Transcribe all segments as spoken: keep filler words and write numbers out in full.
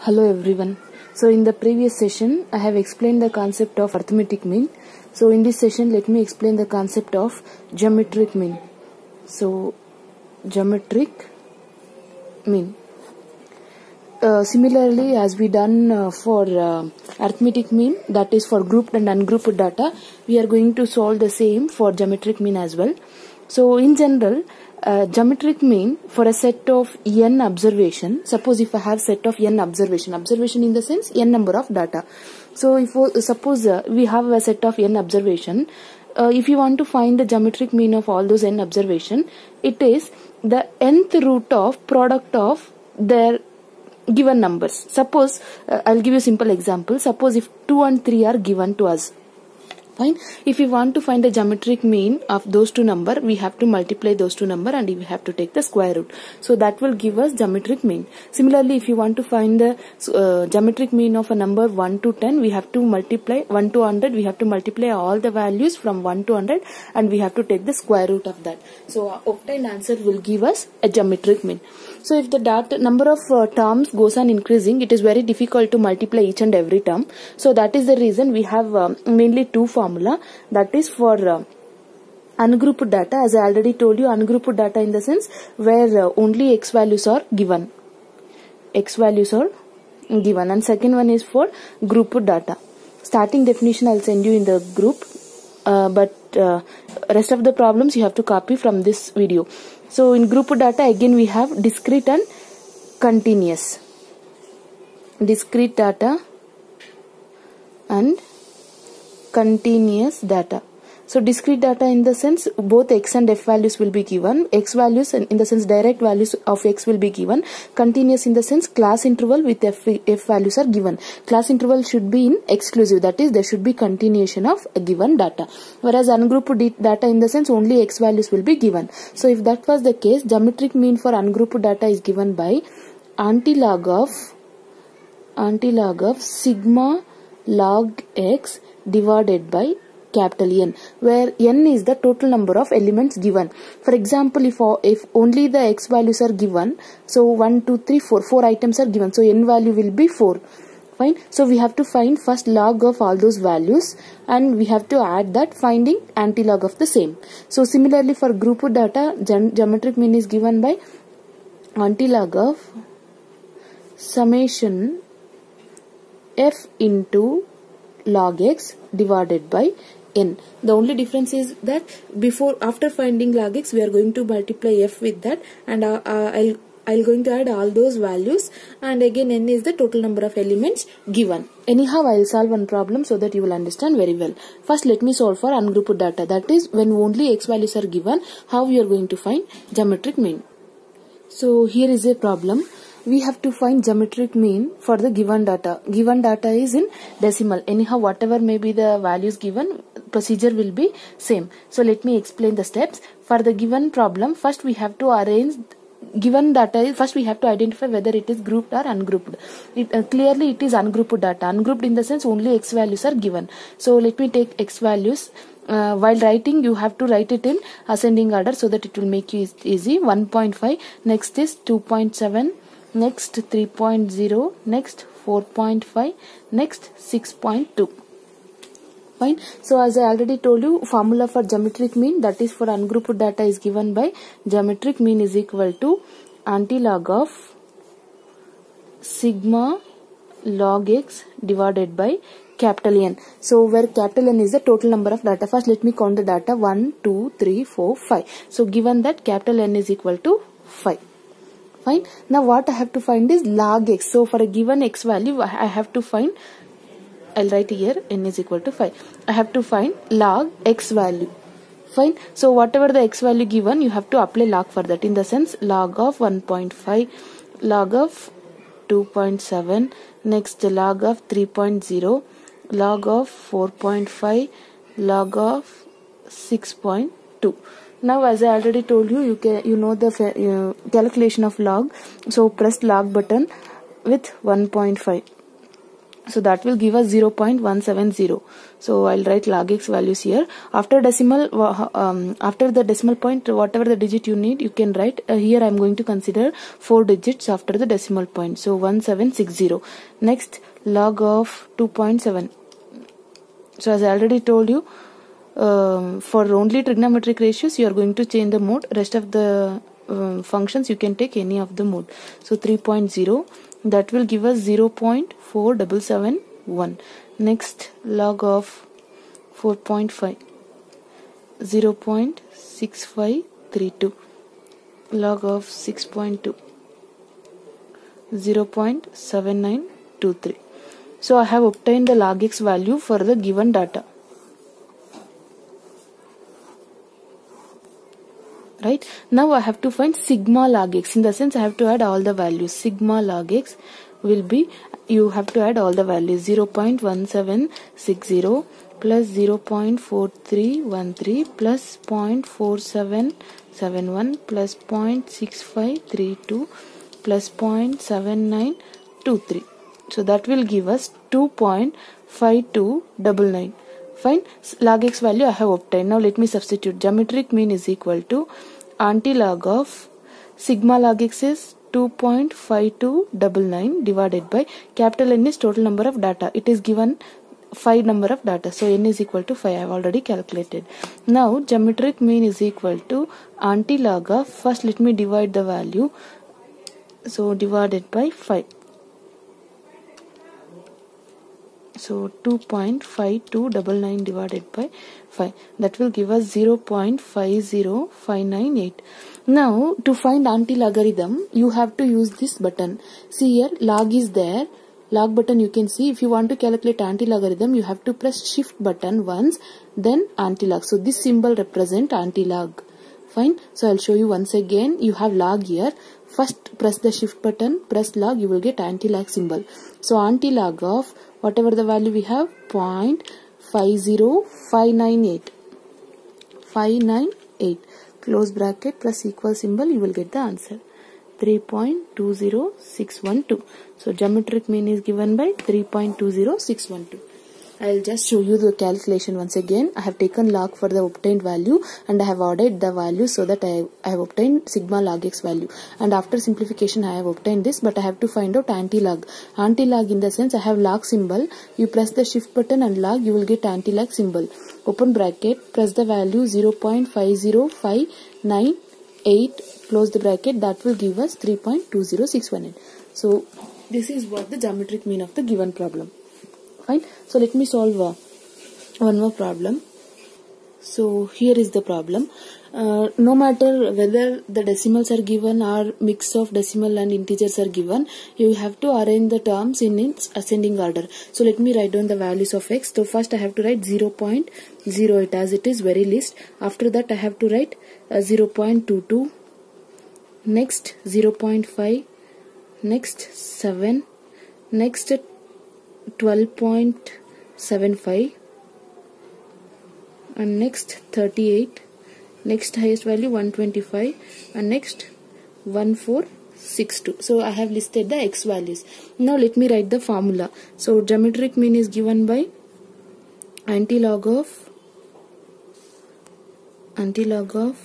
Hello everyone. So in the previous session I have explained the concept of arithmetic mean. So in this session let me explain the concept of geometric mean. So geometric mean. Uh, similarly, as we done uh, for uh, arithmetic mean, that is for grouped and ungrouped data, we are going to solve the same for geometric mean as well. So in general, uh, geometric mean for a set of n observation, suppose if I have set of n observation, observation in the sense n number of data. So if uh, suppose uh, we have a set of n observation, uh, if you want to find the geometric mean of all those n observation, it is the nth root of product of their given numbers. Suppose uh, I'll give you a simple example. Suppose if two and three are given to us, fine. If we want to find the geometric mean of those two number, we have to multiply those two number and we have to take the square root. So that will give us geometric mean. Similarly, if you want to find the uh, geometric mean of a number one to ten, we have to multiply one to one hundred. We have to multiply all the values from one to one hundred and we have to take the square root of that. So our obtained answer will give us a geometric mean. So if the data number of uh, terms goes on increasing, it is very difficult to multiply each and every term. So that is the reason we have uh, mainly two formula, that is for uh, ungrouped data. As I already told you, ungrouped data in the sense where uh, only x values are given. X values are given. And second one is for grouped data. Starting definition I'll send you in the group, uh, but uh, rest of the problems you have to copy from this video. So in grouped data again we have discrete and continuous. Discrete data and continuous data. So discrete data in the sense both x and f values will be given. X values in the sense direct values of x will be given. Continuous in the sense class interval with f, f values are given. Class interval should be in exclusive, that is there should be continuation of a given data. Whereas ungrouped data in the sense only x values will be given. So if that was the case, geometric mean for ungrouped data is given by antilog of antilog of sigma log x divided by capital N, where n is the total number of elements given. For example, if if only the x values are given, so one, two, three, four, four items are given, so n value will be four. Fine. So we have to find first log of all those values and we have to add that, finding antilog of the same. So similarly for grouped data, ge geometric mean is given by antilog of summation f into log x divided by n. The only difference is that before after finding log x we are going to multiply f with that, and uh, uh, I'll I'll going to add all those values, and again n is the total number of elements given. Anyhow, I'll solve one problem so that you will understand very well. First let me solve for ungrouped data, that is when only x values are given, how we are going to find geometric mean. So here is a problem. We have to find geometric mean for the given data. Given data is in decimal. Anyhow, whatever may be the values given, procedure will be same. So let me explain the steps. For the given problem, first we have to arrange given data. First we have to identify whether it is grouped or ungrouped. It, uh, clearly it is ungrouped data. Ungrouped in the sense only x values are given. So let me take x values. Uh, while writing you have to write it in ascending order so that it will make you easy. one point five, next is two point seven, next three point zero, next four point five, next six point two. Fine. So as I already told you, formula for geometric mean, that is for ungrouped data, is given by geometric mean is equal to antilog of sigma log x divided by capital N. So where capital N is the total number of data. First let me count the data one, two, three, four, five. So given that capital N is equal to five. Fine. Now what I have to find is log x. So for a given x value I have to find, I'll write here n is equal to five. I have to find log x value. Fine. So whatever the x value given, you have to apply log for that, in the sense log of one point five, log of two point seven, next log of three point zero, log of four point five, log of six point two. Now as I already told you, you can you know the uh, calculation of log. So press log button with one point five. So that will give us zero point one seven zero. So I'll write log x values here. After decimal, um, after the decimal point, whatever the digit you need, you can write. Uh, here I'm going to consider four digits after the decimal point. So one seven six zero. Next, log of two point seven. So as I already told you, um, for only trigonometric ratios, you are going to change the mode. Rest of the um, functions, you can take any of the mode. So three point zero. That will give us zero point four seven seven one. Next, log of four point five, zero point six five three two. Log of six point two, zero point seven nine two three. So I have obtained the log x value for the given data. Right, now I have to find sigma log x. In the sense, I have to add all the values. Sigma log x will be, you have to add all the values. Zero point one seven six zero plus zero point four three one three plus zero point four seven seven one plus zero point six five three two plus zero point seven nine two three. So that will give us two point five two nine nine. Fine, log x value I have obtained. Now let me substitute. Geometric mean is equal to anti-log of sigma log x is two point five two nine nine divided by capital N is total number of data. It is given five number of data. So n is equal to five. I have already calculated. Now geometric mean is equal to anti-log of, first let me divide the value. So divided by five. So two point five two nine nine divided by five. That will give us zero point five zero five nine eight. Now to find anti-logarithm, you have to use this button. See here, log is there. Log button you can see. If you want to calculate anti-logarithm, you have to press shift button once, then anti-log. So this symbol represents anti-log. Fine. So I'll show you once again. You have log here. First press the shift button, press log, you will get anti-log symbol. So anti-log of whatever the value we have, zero point five zero five nine eight. five nine eight. Close bracket plus equal symbol, you will get the answer. three point two zero six one two. So geometric mean is given by three point two zero six one two. I will just show you the calculation once again. I have taken log for the obtained value and I have added the value so that I, I have obtained sigma log x value. And after simplification I have obtained this, but I have to find out anti-log. Anti-log in the sense I have log symbol. You press the shift button and log, you will get anti-log symbol. Open bracket, press the value zero point five zero five nine eight, close the bracket, that will give us three point two zero six one eight. So this is what the geometric mean of the given problem. Fine. So let me solve uh, one more problem. So here is the problem. Uh, no matter whether the decimals are given or mix of decimal and integers are given, you have to arrange the terms in its ascending order. So let me write down the values of x. So first I have to write zero point zero eight as it is very least. After that I have to write uh, zero point two two. Next zero point five. Next seven. Next twelve point seven five. And next thirty-eight. Next highest value one twenty-five, and next one four six two. So I have listed the x values. Now let me write the formula. So geometric mean is given by anti-log of anti-log of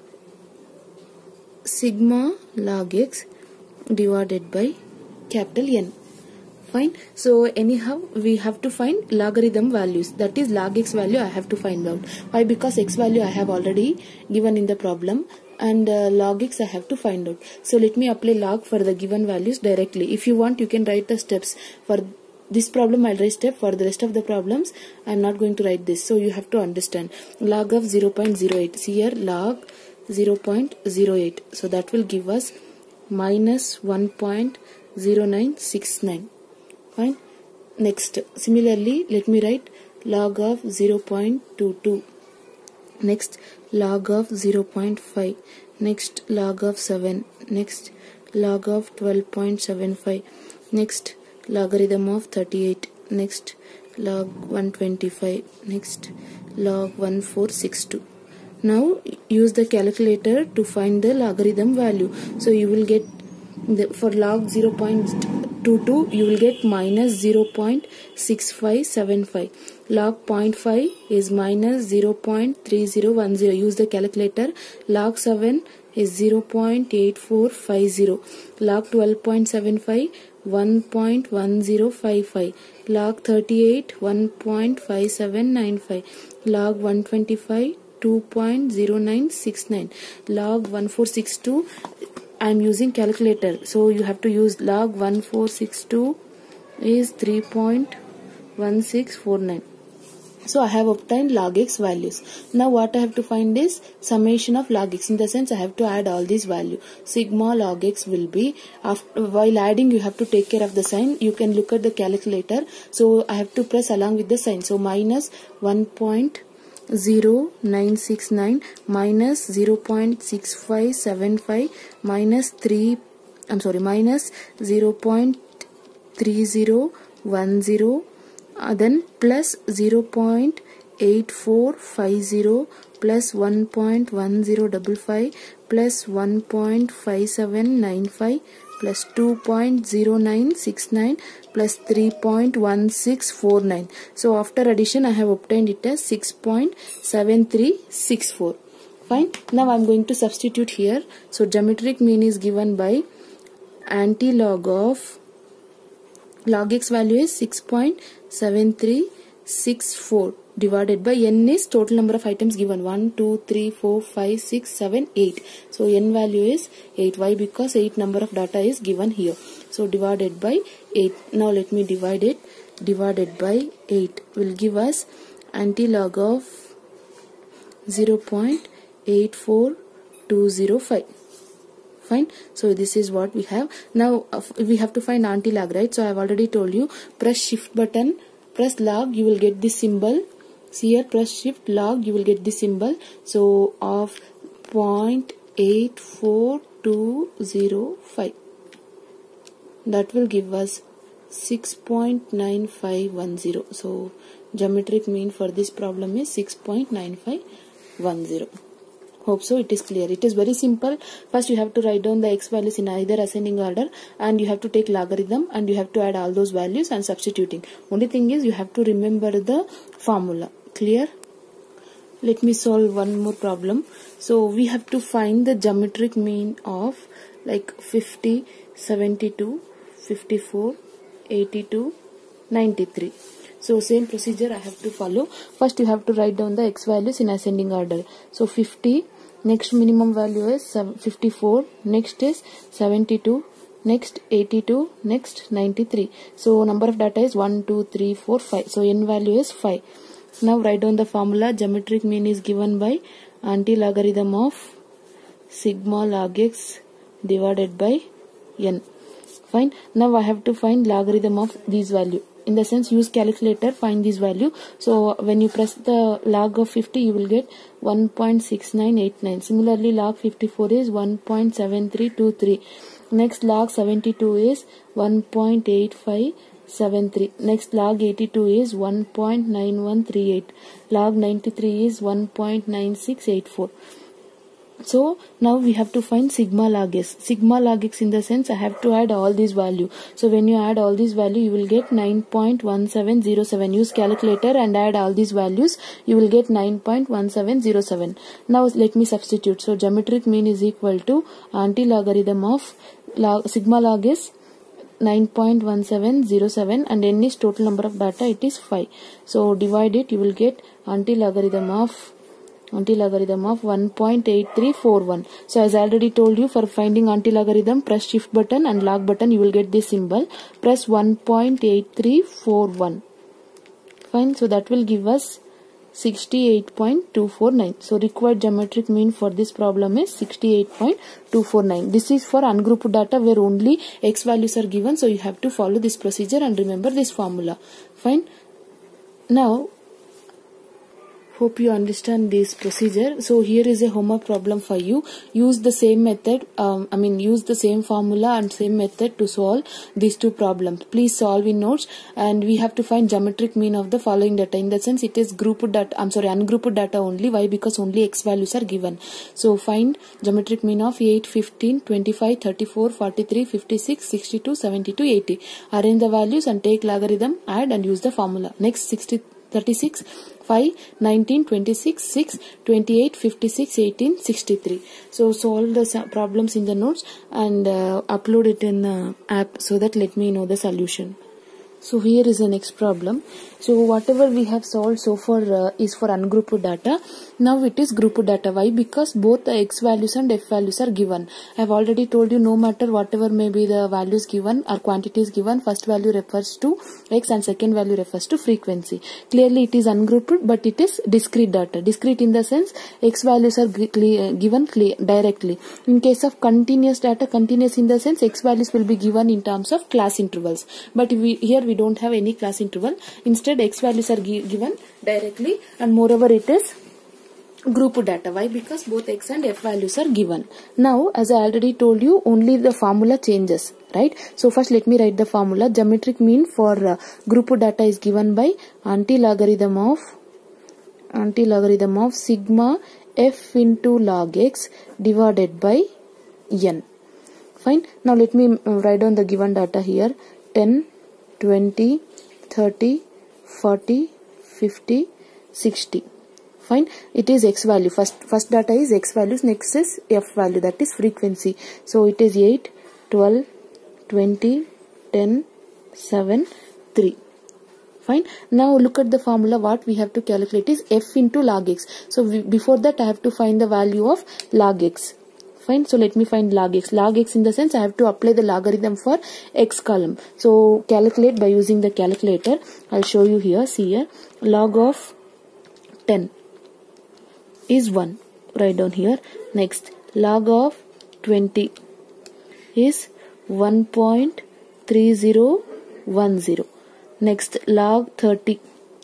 sigma log x divided by capital N. Fine. So anyhow we have to find logarithm values, that is log x value I have to find out. Why? Because x value I have already given in the problem and uh, log x I have to find out. So let me apply log for the given values directly. If you want you can write the steps. For this problem I'll write step. For the rest of the problems I'm not going to write this. So you have to understand. Log of zero point zero eight. See here, log zero point zero eight. So that will give us minus one point zero nine six nine. Fine. Next, similarly, let me write log of zero point two two. Next, log of zero point five. Next, log of seven. Next, log of twelve point seven five. Next, logarithm of thirty-eight. Next, log one twenty-five. Next, log one four six two. Now, use the calculator to find the logarithm value. So, you will get the, for log zero point two two, you will get minus zero point six five seven five. Log zero point five is minus zero point three zero one zero. Use the calculator. Log seven is zero point eight four five zero. Log twelve point seven five, one point one zero five five. Log thirty-eight, one point five seven nine five. Log one twenty-five, two point zero nine six nine. Log one four six two, I am using calculator, so you have to use log one four six two is three point one six four nine. So I have obtained log x values. Now what I have to find is summation of log x. In the sense I have to add all these values. Sigma log x will be, after, while adding you have to take care of the sign. You can look at the calculator. So I have to press along with the sign. So minus one point zero nine six nine minus zero point six five seven five minus three, I'm sorry, minus zero point three zero one zero. Uh, then plus zero point eight four five zero plus one point one zero five five plus one point five seven nine five plus two point zero nine six nine plus three point one six four nine. So after addition I have obtained it as six point seven three six four. Fine. Now I am going to substitute here. So geometric mean is given by anti-log of log x value is six point seven three six four divided by n is total number of items given one, two, three, four, five, six, seven, eight. So n value is eight. Why? Because eight number of data is given here. So divided by eight. Now let me divide it. Divided by eight will give us anti-log of zero point eight four two zero five. Fine. So this is what we have. Now uh, we have to find anti-log, right? So I have already told you, press shift button, press log, you will get this symbol. See here, press shift log, you will get this symbol. So of zero point eight four two zero five. That will give us six point nine five one zero. So geometric mean for this problem is six point nine five one zero. Hope so it is clear. It is very simple. First you have to write down the x values in either ascending order, and you have to take logarithm, and you have to add all those values and substituting. Only thing is you have to remember the formula. Clear? Let me solve one more problem. So we have to find the geometric mean of like fifty, seventy-two, fifty-four, eighty-two, ninety-three. So same procedure I have to follow. First you have to write down the x values in ascending order. So fifty, next minimum value is fifty-four, next is seventy-two, next eighty-two, next ninety-three. So number of data is one, two, three, four, five. So n value is five. Now write down the formula. Geometric mean is given by anti-logarithm of sigma log x divided by n. Fine. Now I have to find logarithm of these value. In the sense, use calculator, find this value. So when you press the log of fifty, you will get one point six nine eight nine. Similarly, log fifty-four is one point seven three two three. Next log seventy-two is one point eight five seven three. Next log eighty-two is one point nine one three eight. Log ninety-three is one point nine six eight four. So now we have to find sigma log s. Sigma log x in the sense I have to add all these value. So when you add all these value, you will get nine point one seven zero seven. Use calculator and add all these values. You will get nine point one seven zero seven. Now let me substitute. So geometric mean is equal to anti-logarithm of log, sigma log s nine point one seven zero seven, and n is total number of data, it is five. So divide it, you will get anti-logarithm of anti-logarithm of one point eight three four one. So as I already told you, for finding anti-logarithm, press shift button and log button, you will get this symbol. Press one point eight three four one. Fine. So that will give us sixty-eight point two four nine. So required geometric mean for this problem is sixty-eight point two four nine. This is for ungrouped data where only x values are given. So you have to follow this procedure and remember this formula. Fine. Now hope you understand this procedure. So here is a homework problem for you. Use the same method, um, I mean use the same formula and same method to solve these two problems. Please solve in notes, and we have to find geometric mean of the following data. In the sense it is grouped data, I'm sorry, ungrouped data only. Why? Because only x values are given. So find geometric mean of eight, fifteen, twenty-five, thirty-four, forty-three, fifty-six, sixty-two, seventy-two, eighty. Arrange the values and take logarithm, add and use the formula. Next, sixty, thirty-six, five, nineteen, twenty-six, six, twenty-eight, fifty-six, eighteen, sixty-three. So solve the problems in the notes and uh, upload it in the app so that let me know the solution. So here is the next problem. So whatever we have solved so far uh, is for ungrouped data. Now it is grouped data. Why? Because both the x values and f values are given. I have already told you, no matter whatever may be the values given or quantities given, first value refers to x and second value refers to frequency. Clearly it is ungrouped, but it is discrete data. Discrete in the sense x values are given directly. In case of continuous data, continuous in the sense x values will be given in terms of class intervals. But we, here we don't have any class interval. Instead x values are gi given directly, and moreover it is grouped data. Why? Because both x and f values are given. Now as I already told you, only the formula changes, right? So first let me write the formula. Geometric mean for uh, grouped data is given by anti-logarithm of anti-logarithm of sigma f into log x divided by n. Fine. Now let me write down the given data here. ten, twenty, thirty, forty, fifty, sixty. Fine. It is x value. First, first data is x values. Next is f value, that is frequency. So it is eight, twelve, twenty, ten, seven, three. Fine. Now look at the formula. What we have to calculate is f into log x. So we, before that I have to find the value of log x. Fine. So let me find log x. Log x in the sense I have to apply the logarithm for x column. So calculate by using the calculator. I'll show you here. See here. Log of ten is one. Write down here. Next, log of twenty is one point three zero one zero. Next, log thirty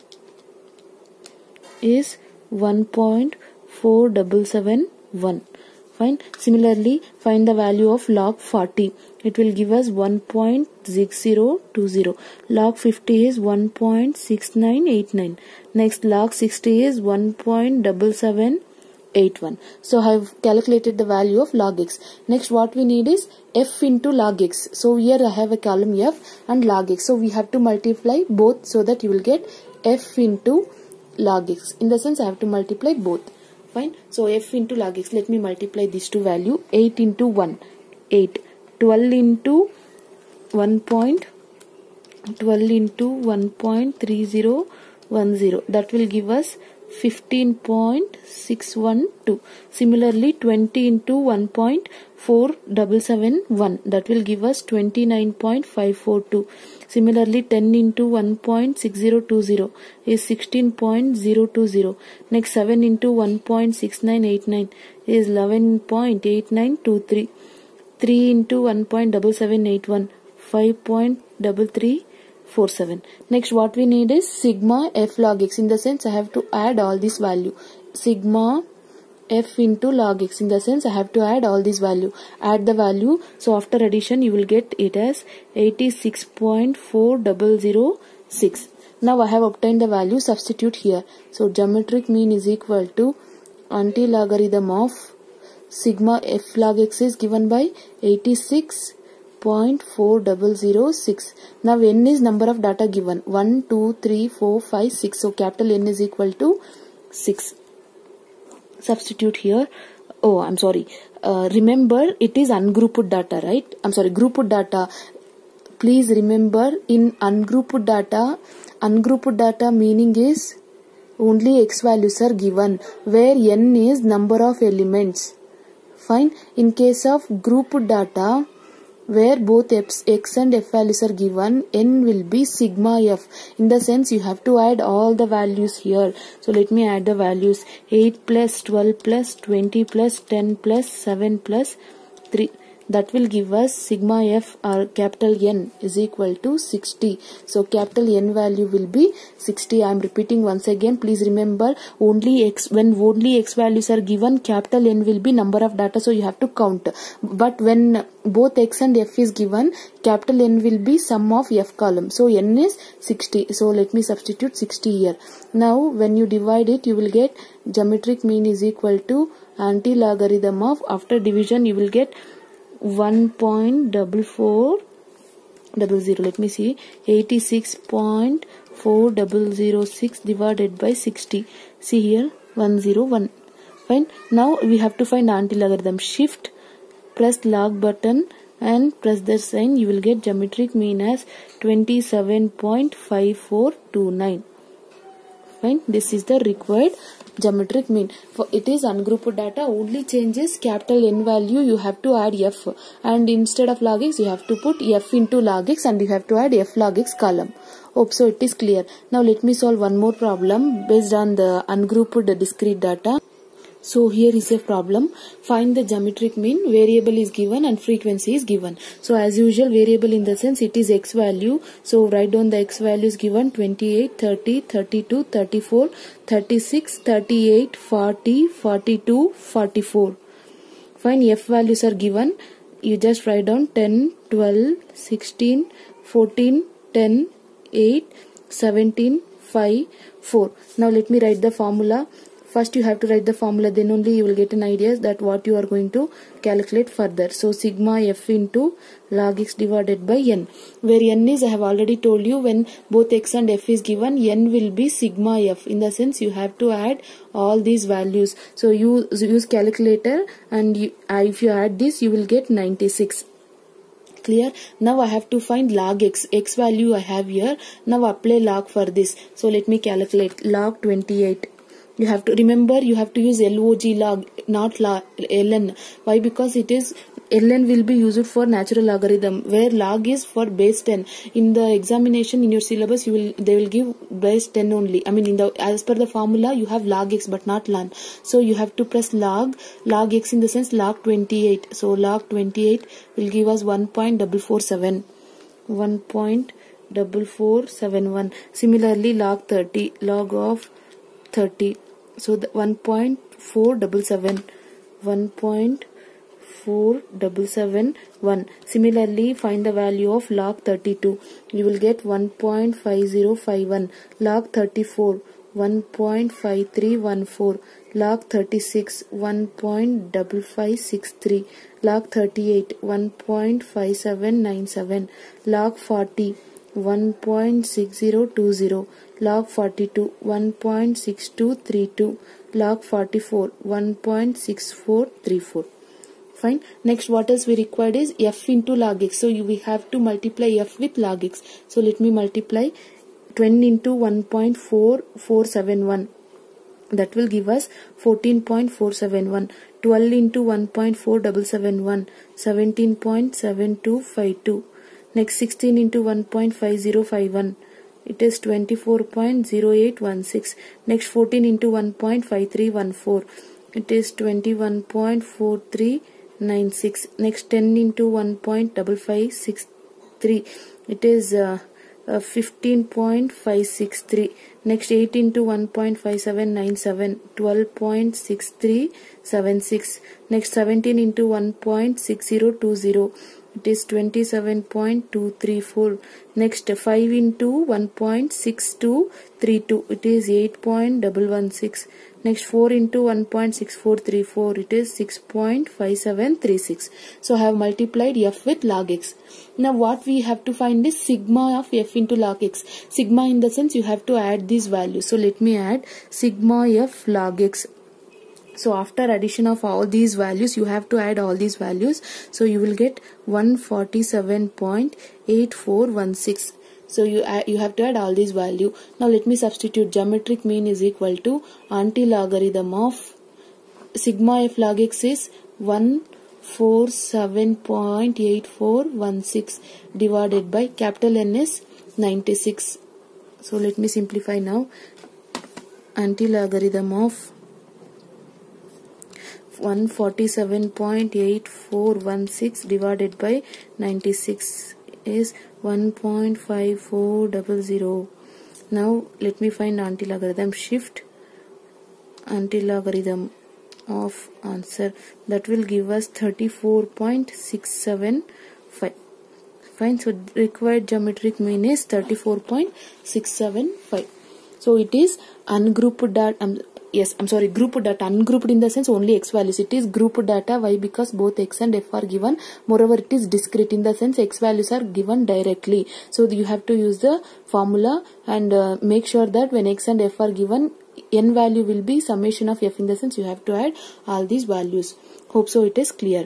is one point four seven seven one. Fine. Similarly, find the value of log forty. It will give us one point six zero two zero. Log fifty is one point six nine eight nine. Next, log sixty is one point seven seven eight one. So I have calculated the value of log x. Next, what we need is f into log x. So here I have a column f and log x. So we have to multiply both so that you will get f into log x. In the sense I have to multiply both. Fine. So f into log x. Let me multiply these two value. eight into one, eight. twelve into one point twelve into one point three zero one zero. That will give us fifteen point six one two. Similarly, twenty into one point four seven seven one. That will give us twenty-nine point five four two. Similarly, ten into one point six zero two zero is sixteen point zero two zero. Next, seven into one point six nine eight nine is eleven point eight nine two three. three into one point seven seven eight one, five point three three four seven. Next, what we need is sigma f log x. In the sense I have to add all this value. Sigma f into log x. In the sense I have to add all this value. Add the value. So after addition you will get it as eighty-six point four zero zero six. Now I have obtained the value. Substitute here. So geometric mean is equal to anti-logarithm of sigma f log x is given by eighty-six point four zero zero six. Now n is number of data given. one, two, three, four, five, six. So capital N is equal to six. Substitute here. Oh, I'm sorry. Uh, remember it is ungrouped data, right? I'm sorry, grouped data. Please remember, in ungrouped data, ungrouped data meaning is only x values are given, where n is number of elements. Fine. In case of grouped data, where both x and f values are given, n will be sigma f. In the sense you have to add all the values here. So let me add the values. eight plus twelve plus twenty plus ten plus seven plus three. that will give us sigma f or capital N is equal to sixty. So capital N value will be sixty. I am repeating once again. Please remember, only x, when only x values are given, capital N will be number of data, so you have to count. But when both x and f is given, capital N will be sum of f column. So N is sixty. So let me substitute sixty here. Now when you divide it, you will get geometric mean is equal to anti-logarithm of, after division you will get one point four four zero zero. Let me see, eighty-six point four zero zero six divided by sixty. See here, one zero one. Fine. Now we have to find anti-logarithm. Shift, press log button and press the sign. You will get geometric mean as twenty-seven point five four two nine. Fine. This is the required geometric mean. For it is ungrouped data, only changes capital N value, you have to add f, and instead of log x you have to put f into log x and you have to add f log x column. Hope so it is clear. Now let me solve one more problem based on the ungrouped discrete data. So here is a problem. Find the geometric mean. Variable is given and frequency is given. So as usual, variable in the sense it is x value. So write down the x values given: twenty-eight, thirty, thirty-two, thirty-four, thirty-six, thirty-eight, forty, forty-two, forty-four. Fine. F values are given. You just write down ten, twelve, sixteen, fourteen, ten, eight, seventeen, five, four. Now let me write the formula. First you have to write the formula, then only you will get an idea that what you are going to calculate further. So sigma f into log x divided by n, where n is, I have already told you, when both x and f is given, n will be sigma f. In the sense you have to add all these values. So you use calculator and you, uh, if you add this you will get ninety-six. Clear? Now I have to find log x. X value I have here. Now apply log for this. So let me calculate log twenty-eight. You have to remember, you have to use log log, not log, ln. Why? Because it is, ln will be used for natural logarithm, where log is for base ten. In the examination, in your syllabus, you will they will give base ten only. I mean, in the as per the formula, you have log x but not ln. So you have to press log log x in the sense log twenty-eight. So log twenty-eight will give us one point four four seven. one point four four seven one. Similarly, log thirty, log of thirty. So the one point four seven seven, one point four seven seven one. Similarly, find the value of log thirty-two. You will get one point five zero five one. Log thirty-four, one point five three one four. Log thirty-six, one point five five six three. Log thirty-eight, one point five seven nine seven. Log forty, one point six zero two zero. Log forty-two, one point six two three two. Log forty-four, one point six four three four. Fine. Next, what else we required is f into log x. So you, we have to multiply f with log x. So let me multiply ten into one point four four seven one. That will give us fourteen point four seven one. twelve into one point four seven seven one. seventeen point seven two five two. Next, sixteen into one point five zero five one. It is twenty-four point zero eight one six. Next, fourteen into one point five three one four. It is twenty-one point four three nine six. Next, ten into one point five five six three. It is uh, uh, fifteen point five six three. Next, eight into one point five seven nine seven. twelve point six three seven six. Next, seventeen into one point six zero two zero. It is twenty-seven point two three four. Next, five into one point six two three two. It is eight point one one six. Next, four into one point six four three four. It is six point five seven three six. So I have multiplied f with log x. Now what we have to find is sigma of f into log x. Sigma in the sense you have to add these values. So let me add sigma f log x. So after addition of all these values, you have to add all these values. So you will get one forty-seven point eight four one six. So you add, you have to add all these value. Now let me substitute. Geometric mean is equal to anti-logarithm of sigma f log x is one forty-seven point eight four one six divided by capital N is ninety-six. So let me simplify now. Anti-logarithm of one forty-seven point eight four one six divided by ninety-six is one point five four zero zero. Now let me find anti-logarithm. Shift anti-logarithm of answer, that will give us thirty-four point six seven five. Fine. So required geometric mean is thirty-four point six seven five. So it is ungrouped data. Um, yes, I'm sorry, grouped data. Ungrouped in the sense only x values. It is grouped data. Why? Because both x and f are given. Moreover, it is discrete in the sense x values are given directly. So you have to use the formula and uh, make sure that when x and f are given, n value will be summation of f, in the sense you have to add all these values. Hope so it is clear.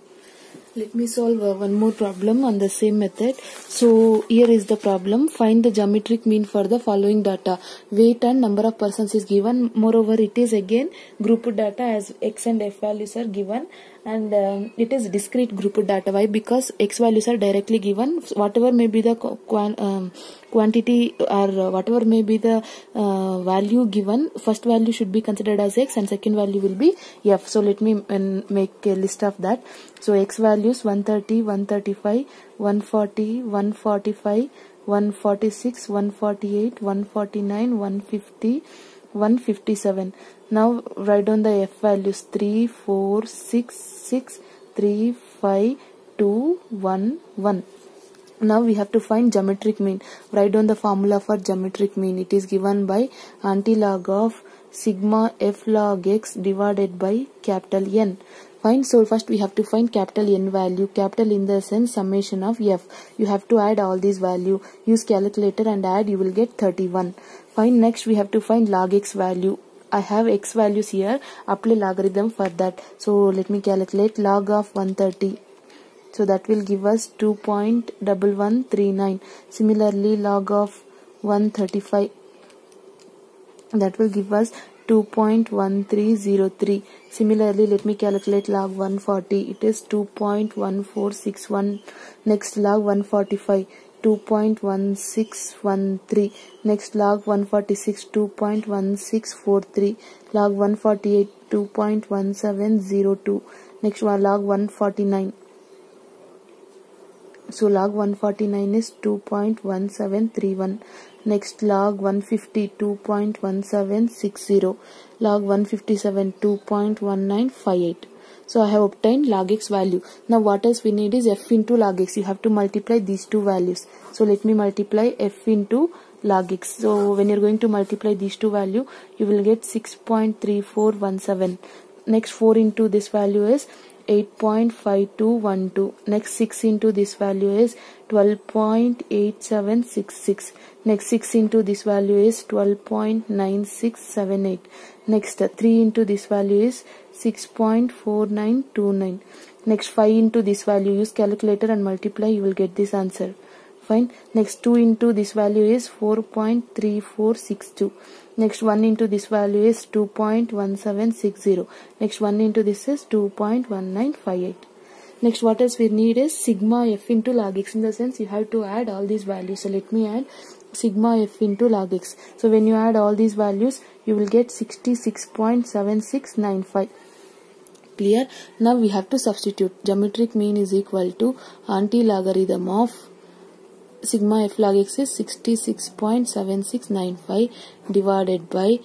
Let me solve uh, one more problem on the same method. So here is the problem. Find the geometric mean for the following data. Weight and number of persons is given. Moreover, it is again grouped data as x and f values are given, and um, it is discrete grouped data. Why? Because x values are directly given. Whatever may be the qu um, quantity or uh, whatever may be the uh, value given, first value should be considered as x and second value will be f. So let me um, make a list of that. So x values one thirty, one thirty-five, one forty, one forty-five, one forty-six, one forty-eight, one forty-nine, one fifty, one fifty-seven. Now write down the f values: three, four, six, six, three, five, two, one, one. Now we have to find geometric mean. Write down the formula for geometric mean. It is given by antilog of sigma f log x divided by capital N. Fine. So first we have to find capital N value. Capital in the sense summation of f. You have to add all these value. Use calculator and add. You will get thirty-one. Fine. Next we have to find log x value. I have x values here. Apply logarithm for that. So let me calculate log of one thirty. So that will give us two point one one three nine. Similarly, log of one thirty-five, that will give us two point one three zero three. Similarly, let me calculate log one forty. It is two point one four six one. Next log one forty-five, two point one six one three. Next log one forty-six, two point one six four three. Log one forty-eight, two point one seven zero two. Next one log one forty-nine. So log one forty-nine is two point one seven three one. Next log one fifty, two point one seven six zero. Log one fifty-seven, two point one nine five eight. So I have obtained log x value. Now what else we need is f into log x. You have to multiply these two values. So let me multiply f into log x. So when you're going to multiply these two values, you will get six point three four one seven. Next four into this value is eight point five two one two. Next six into this value is twelve point eight seven six six. Next six into this value is twelve point nine six seven eight. Next uh, three into this value is six point four nine two nine. Next five into this value, use calculator and multiply, you will get this answer. Fine. Next two into this value is four point three four six two. Next one into this value is two point one seven six zero. Next one into this is two point one nine five eight. Next what else we need is sigma f into log x, in the sense you have to add all these values. So let me add sigma f into log x. So when you add all these values, you will get sixty-six point seven six nine five. Clear? Now we have to substitute. Geometric mean is equal to anti-logarithm of sigma f log x is sixty-six point seven six nine five divided by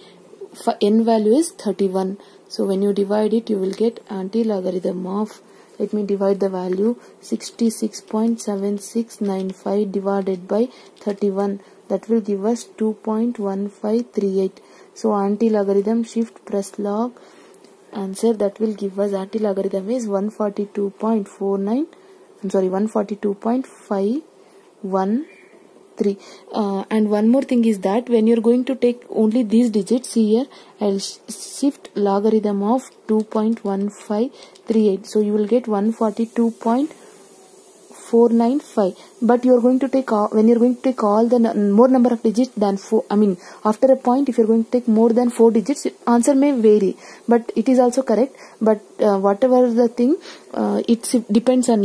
n value is thirty-one. So when you divide it, you will get anti-logarithm of, let me divide the value, sixty-six point seven six nine five divided by thirty-one. That will give us two point one five three eight. So anti-logarithm, shift press log, answer that will give us anti-logarithm is one forty-two point four nine. I'm sorry, one forty-two point five one three. Uh, and one more thing is that when you're going to take only these digits, see here, I'll sh shift logarithm of two point one five three eight. So you will get one forty-two point four nine five. But you're going to take all, when you're going to take all the more number of digits than four, I mean after a point, if you're going to take more than four digits, answer may vary, but it is also correct. But uh, whatever the thing, uh, it depends on you.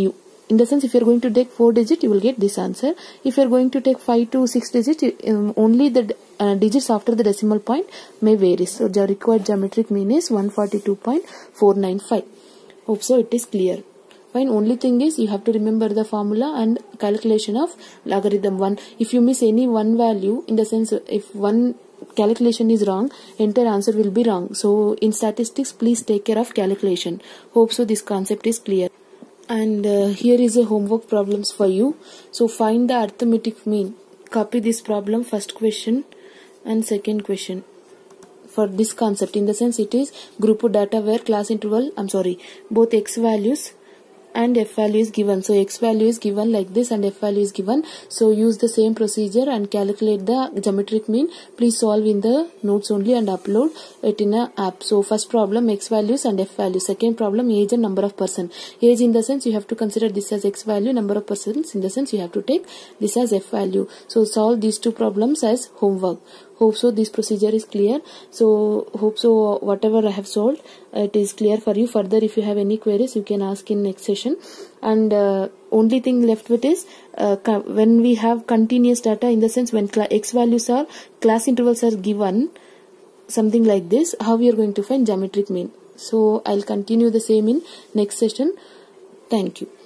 in the sense, if you're going to take four digit, you will get this answer. If you're going to take five to six digit, um, only the uh, digits after the decimal point may vary. So the required geometric mean is one forty-two point four nine five. Hope so it is clear. Fine. Only thing is you have to remember the formula and calculation of logarithm one. If you miss any one value, in the sense, if one calculation is wrong, entire answer will be wrong. So in statistics, please take care of calculation. Hope so this concept is clear. And uh, here is a homework problems for you. So find the arithmetic mean. Copy this problem, first question and second question. For this concept, in the sense, it is group of data where class interval, I'm sorry, both x values and f value is given. So x value is given like this and f value is given. So use the same procedure and calculate the geometric mean. Please solve in the notes only and upload it in a app. So first problem, x values and f value. Second problem, age and number of person. Age, in the sense, you have to consider this as x value. Number of persons, in the sense, you have to take this as f value. So solve these two problems as homework. Hope so this procedure is clear. So hope so whatever I have solved, uh, it is clear for you. Further, if you have any queries, you can ask in next session. And uh, only thing left with is uh, when we have continuous data, in the sense, when x values are, class intervals are given, something like this, how we are going to find geometric mean. So I'll continue the same in next session. Thank you.